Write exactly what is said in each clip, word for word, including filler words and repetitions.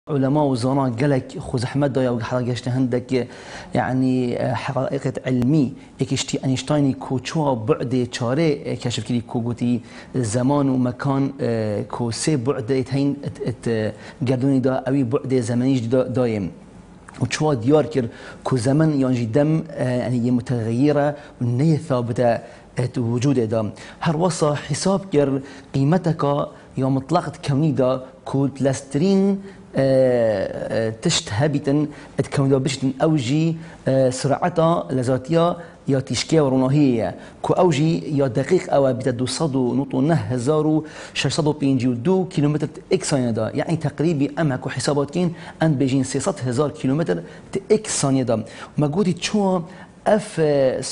علماء وزراء قالك خوز احمد دايا وحرقشت هندك يعني حقائق علمي اكشتي اينشتاين كو تشوا بعد چاره كشف كلي كو قوتي زمان ومكان كو سي بعد هين قردوني دا اوي بعد زمانيش دا دايم وتشوا ديار كر كو زمن يعني دم يعني متغيره ونيه ثابته وجوده دا هر وصا حساب كر قيمتك يا مطلقة كوني دا كو تلاسترين تشتهبتن تكون بشتن اوجي سرعتها لذاتيا يا تشكيه وروناهيه كو اوجي يا دقيق او بتدو صدو نطو نه هزارو ششصدو بينجي ودو كيلومتر اكس ثانيه دا يعني تقريبي اما كو حسابات كين ان بيجين ستمية هزار كيلومتر اكس ثانيه دا ما قلت شو اف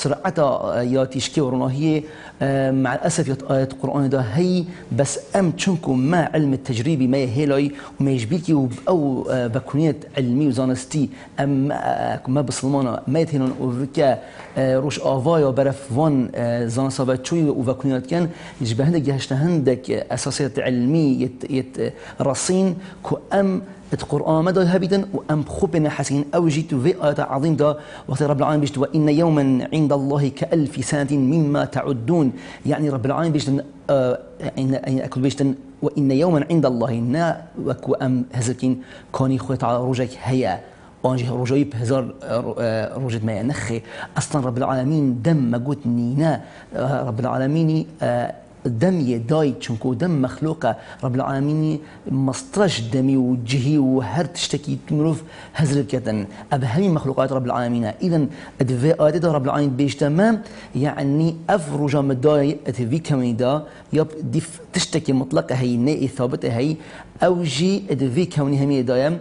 سرعتها يا تشكي وروناهيه مع الاسف يا آيات القران ده هي بس ام تشنكم مع علم التجريبي ما هيلاي وما يجبيكي او بكونيه علمي وزانستي ام ما بسلمانا ما يتهنون اوفكا روش افايا برف وان زانسابات شوي وبكونيات كان يجب عندك جهشت عندك اساسيات علمي يت يت رصين كو ام القرآن مدى هبيدا وأم خبنا حسين أو جيت في آيات عظيم دا وقت رب العالمين بيجت وإن يوما عند الله كألف سنة مما تعدون يعني رب العالمين بيجت آه إن أكل بيجت وإن يوما عند الله نا وكو أم هزكين كوني خويت على رجك هيا وانجي رجاي بهزار رجت ما نخي أصلا رب العالمين دم مجود نينا رب العالمين آه دم يداي تشنكو دم مخلوقه رب العالمين مصطرش دمي وجهي وهر تشتكي تمروف هزل كتن ابهمي مخلوقات رب العالمين اذا ادفي ادي رب العالمين بيش تمام يعني افرج مداي اتفي كميدا يب ديف تشتكي مطلقه هي ني ثابته هي او جي ادفي كوني همي دايم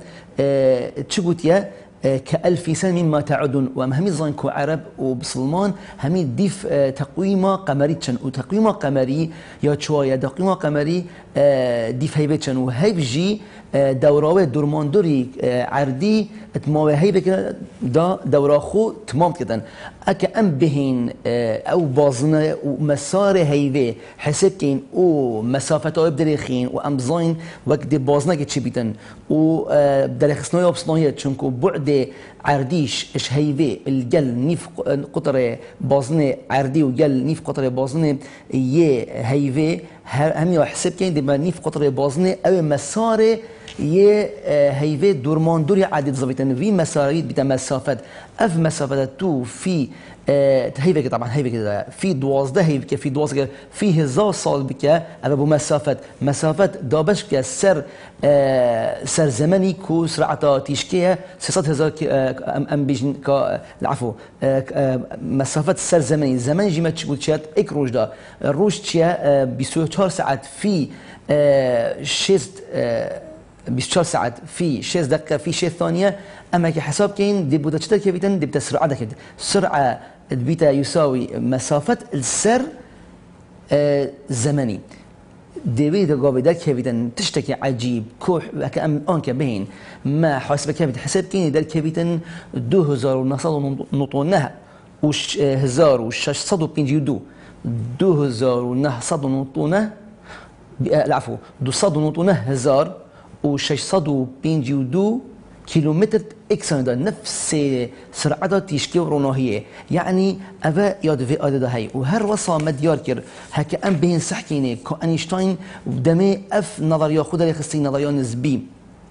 أه تشغوتيا كألف سنة مما تعدون وهمي ظن كو عرب وبسلمان همي ديف تقويمة قمري تشن وتقويمة قمري يا شوية تقويمة قمري ديف هيبة تشن وهيبجي دوراوي دورماندوري عردي تماوي هيبة دا دورا خو تمام كدن اكا ام بهين او بازنا ومسار هيبة حسب كين او مسافة بدريخين وام زين وقت بازنا كتشي بيتن و بدريخ وبصناية تشنكو بعد عرديش اش هيبة الجل نيف قطر بازنة عردي وجل نيف قطر بازنة يه هيبة هم يحسب كين دي نيف قطر بازنة او مسار يه هيبة دورمان دوري عدد ضبطن في مساريت بتا مسافة اف مسافة تو في هيبة طبعا هيبة كده في دوازده هيبة في دوازده في هزار صال بك ابو مسافة مسافة دابش كسر سر زمني كو سرعة تيشكيه ستمية هزار ام ام بيجن ك العفو مسافة سر زمني زمن جيمة تشات اك روج دا الروج تشيا بيسوي چهار ساعات في شيست بيسوي چهار ساعات في شيست دقيقة في شيست ثانية اما كحساب كاين دي بودا تشتا كيفيتن دي بتا سرعة دكت سرعة بيتا يساوي مسافة السر الزمني ديوي دا قابل دا كيفيتن تشتكي عجيب كوح كأم أنك بين ما حاسبة كيفيتن حساب كيني دا كيفيتن دو هزار ونصد نطونها وش هزار وشش صدو بينجي دو دو هزار ونصد نطونه العفو دو صد نطونه هزار وشش صدو بينجي دو كيلومتر اكس ده نفس سرعتها تيشكي وروناهيه يعني افا ياد في اد هي وهر وصا مديار كر هكا ام بين سحكيني كو اينشتاين ودمي اف نظريه خد لي خصي نظريه نسبي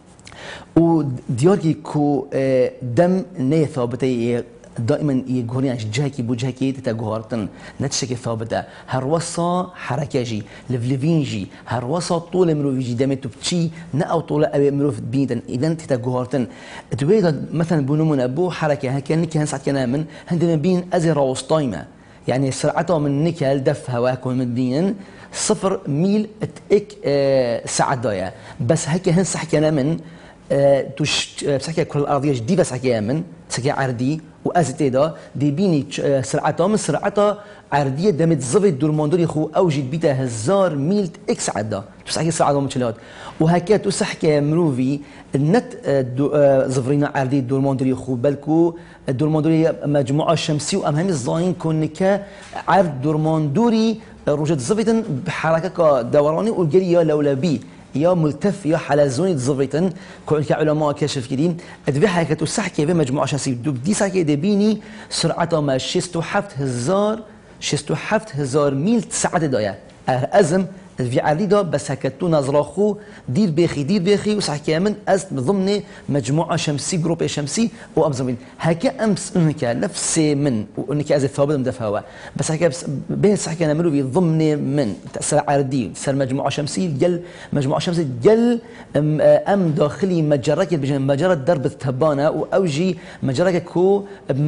وديار كو دم ني ثابته دائما يقولون جاكي بوجاكي تتجهرتن نتشكي ثابته هروصا حركاجي لفلفينجي هروصا طول مروفيجي دمتو بتشي نأو طول أو مروف بيدن إذا تتجهرتن تويدا مثلا بنمون أبو حركة هكا نكي هنسعد كلامن هندنا بين أزر وسطايمة يعني سرعته من نكال دف هواكم من بين صفر ميل اتك اه ساعة ضايع بس هكا هنسح كلامن اه توش بسحكي كل الأرضية جدي بس حكي من سكي عردي وازتي دا دي بيني سرعتها من سرعتها عرديه دمت زفت دورماندوري خو اوجد بيتا هزار ميل اكس عدا تسحكي سرعه مشلات وهكا تسحكي مروفي النت زفرينا عرديه دورماندوري خو بالكو الدورماندوري مجموعه شمسيه وامهم الظاهرين كونك عرض دورماندوري روجت زفتن بحركه دوراني والجريه لولا بي يا ملتف يا حلزوني تزفيتن كون كعلماء كشف كدين ادبي حركة السحكة بمجموعة شمسية دوب دي سحكة دبيني سرعتها ما شستو حفت هزار شستو حفت هزار ميل ساعة داية أزم في عريضة بس هكتو نظراخو دير بيخي دير بيخي وسحكي من أز ضمن مجموعة شمسي جروب شمسي وأمزمين هكا أمس إنك نفس من وإنك أز الثوابت مدفعوا بس هكا بس به سحكي نعملوا في ضمن من تأثير عردي تأثير مجموعة شمسي جل مجموعة شمسي جل أم, أم داخلي مجرك بجن مجرة درب التبانة وأوجي مجرك كو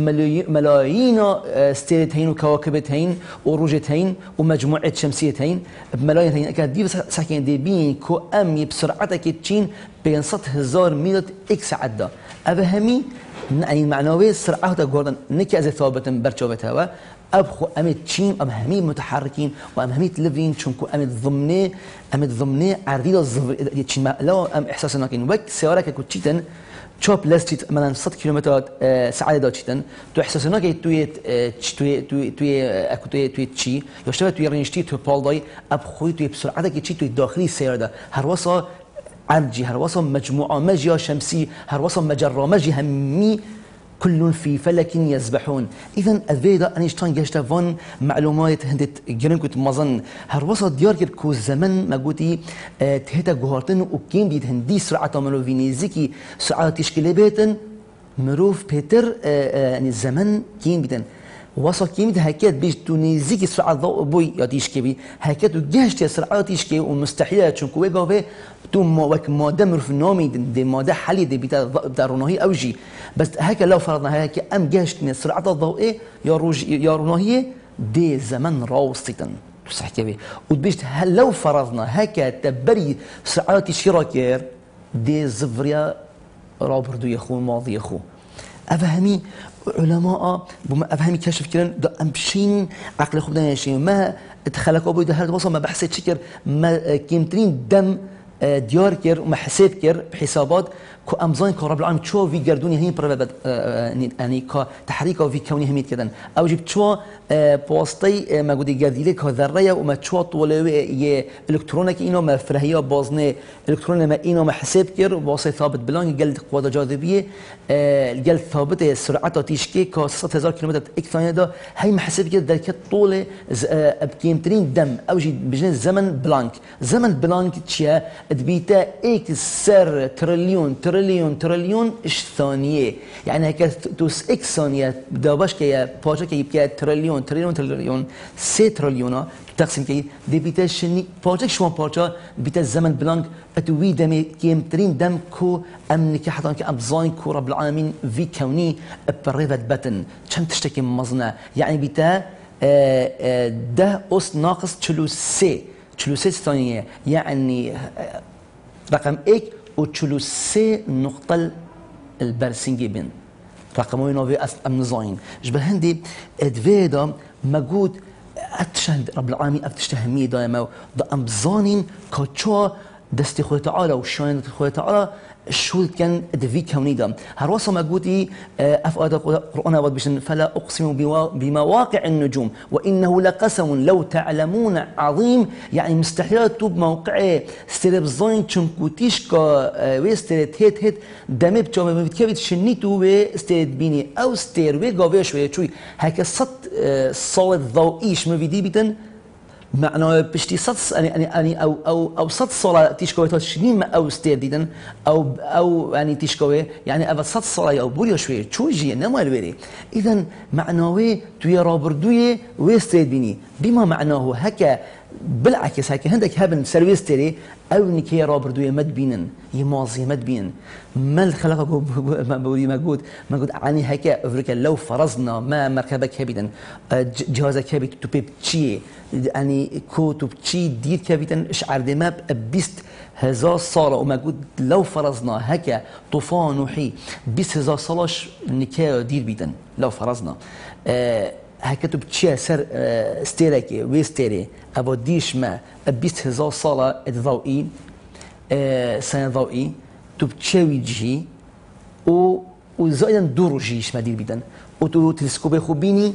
ملايين ستيرتين وكواكبتين وروجتين ومجموعة شمسيتين بملايين أكاد دي ساكن دي بين كو أمي بسرعتك تشين بين سطح هزار ميلة إكس عدة أبهمي يعني معنوي سرعة تقولن نكي أزي ثابت برشوبتها أبخو أمي تشين أبهمي متحركين وأبهمي تلفين شنكو أمي ضمني أمي ضمني عرضية الظفر تشين لو أم إحساسنا كين وقت سيارك كوتشيتن شوب لستيت مثلا ستة كيلومترات ساعة داتشيتن تو إحساسنا كي توي توي توي توي أكو توي توي تشي يشتغل توي رينشتي توي بالداي أبخوي توي بسرعة كي تشي توي داخلي السيارة ده هروسا عرجي هروسا مجموعة مجيا شمسي هروسا مجرة مجي همي كل في فلك يسبحون إذا الفيدا أنيشتاين جاشتا فون معلومات هندت جرينكوت مظن هروسا ديار كو زمن ما قوتي اه تهتا جوهرتن وكين بيت هندي سرعة ملو فينيزيكي سرعة تشكيل بيتن مروف بيتر اه اه يعني الزمن كين بيتن وصل كيميت هكات بيج تونيزيكي سرعة ضوء بوي ياتيشكي بي هكات وجهشتي سرعة تيشكي ومستحيل تشنكو ويقافي تو وك مادة مرف نومي دي مادة حالي دي بتا بتا روناهي أوجي بس هكا لو فرضنا هكا أم جهشتني سرعة الضوء يا روج يا روناهي دي زمن راوستيتن تحكي بي وبيجت هل لو فرضنا هكا تبري سرعة شراكير دي زفريا رابردو يخو الماضي يخو أفهمي علماء بما أفهمي كشف كلام ده أمشين عقل خوب دنيشين ما تخلقوا بيد هذا وصل ما بحسيت شكر ما كيمترين دم ديار كير وما حساب كير بحسابات كو أمزان كرب العالم شو في جردوني هين بربد يعني كتحريكه في كوني هميت كذا أو جبت شو بواسطي ما قد جذيله كذرية وما شو طولة إلكترونيك إنه ما فرهية بازنة إلكترونية ما إنه ما حساب كير وبواسطة ثابت بلان جلد قوة جاذبية الجلد ثابتة سرعته تيشكي كستة هزار كيلومتر إكثر ده هاي ما حساب كير ذلك طولة بكيمترين دم أو جي بجن زمن بلانك زمن بلانك تشيا دبيتا إكسر تريليون تريليون تريليون إش ثانية يعني هيك توس إكس ثانية دابش كي باجا كي يبكي تريليون تريليون تريليون سي تريليون تقسم كي دي بيتا شني باجا شو باجا بيتا الزمن بلانك أتوي دم كيمترين دم كو أم نكي حتى كي أبزاين كو رب العالمين في كوني بريفت بتن كم تشتكي مزنا يعني بيتا ده أس ناقص تلو سي تلو سي ثانية يعني رقم إك وتشلو سي نقطة البرسنجي بين رقمه نوفي أصل أمنزاين جبل هندي أدفيدا مجود أتشهد رب العالمين أفتشتهمي دائما دا أمزانين كتشوا دستي خوي تعالى وشاين خوي تعالى شو كان دفي كوني دام هروسا مجودي أفقد القرآن وبشن فلا أقسم بمواقع النجوم وإنه لقسم لو تعلمون عظيم يعني مستحيل توب موقعه ستريب زين شنكوتيش كا ويستريت هيت هيت دمي بتشوف بتكبت شنيتو وستريت بيني أو ستير وجافي شوية شوي هيك صت صوت ضوئيش ما فيدي بيتن معناه بشتي صد يعني يعني أو أو أو صد صلاة تيشكوي تشنين ما أو ستيردين أو أو يعني تيشكوي يعني أبى صد صلاة أو بوريو شوي شو يجي نما الوري إذا معناه تويا رابردوية ويستيرديني بما معناه هكا بالعكس هكا عندك هبن سيرفيس تري أو إنك هي رابردوية مد بينن يمازي مد بينن ما الخلق ما بودي موجود موجود عني هكا أفريقيا لو فرضنا ما مركبك هبيدن جهازك هبيت تبي بتشي يعني كو تبتشي دير كبيتن إشعار دماب بيست هزار صالة وموجود لو فرضنا هكا طوفان وحي بيست هزار صالش نكاية دير بيتن لو فرضنا أه هكا تبتشي سر أه ستيركي ويستيري أبو ديش ما بيست هزار صالة ضوئي أه سنة ضوئي تبتشي ويجي و وزايدا دور جيش ما دير بيتن وتو تلسكوبي خوبيني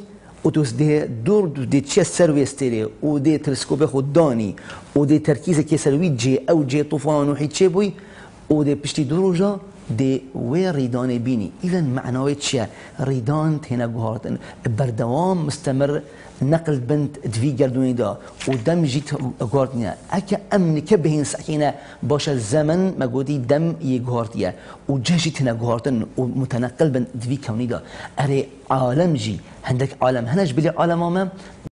ودوس دي دور دي تشي سيرفيستيري ودي تلسكوب خداني ودي تركيز كي سلوي جي او جي طوفان وحيد شيبوي ودي بشتي دروجه دي وي ريدان بيني اذا معناه تشي ريدان هنا جوهرتن بردوام مستمر نقل بنت دفي جردوني دا ودم جيت جوهرتنيا اكا امن كبهين ساكينه باش الزمن ما قودي دم يجوهرتيا وجيت هنا جوهرتن ومتنقل بنت دفي كوني دا اري عالم جي عندك عالم هناش بلي عالم ما